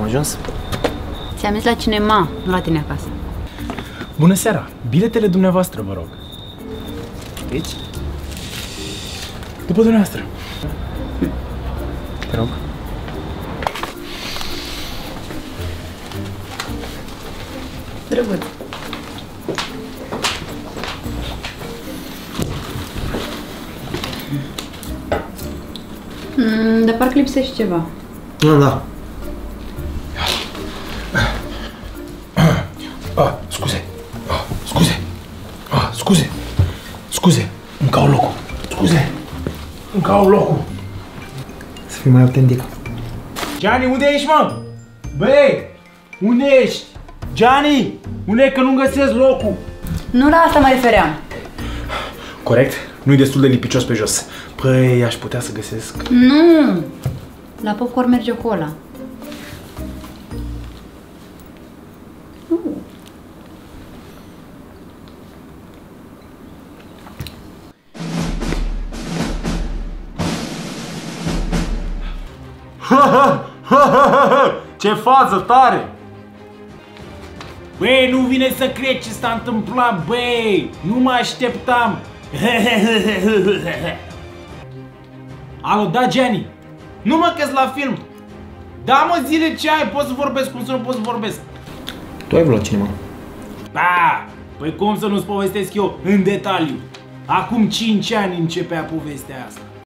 Am ajuns? Ți-am zis la cinema, nu la tine acasă. Bună seara! Biletele dumneavoastră, vă rog. Aici? După dumneavoastră. Te rog. Drăguț. Dar parcă lipsește ceva. Da. Scuze. Îmi caut locul. Îmi caut locul. Să fii mai autentic. Gianni, unde ești, mă? Băi, unde ești? Gianni, unde e că nu găsesc locul? Nu la asta mă refeream. Corect? Nu-i destul de lipicios pe jos. Păi, aș putea să găsesc... Nu! La popcorn merge cola. Ce fază tare! Băi, nu vine să cred ce s-a întâmplat, băi! Nu mă așteptam! Alo, da, Gianni? Nu mă că la film! Da, mă, zile ce ai, pot să vorbesc, cum să nu pot să vorbesc? Tu ai vreo cinema? Da! Păi cum să nu-ți povestesc eu în detaliu? Acum 5 ani începea povestea asta.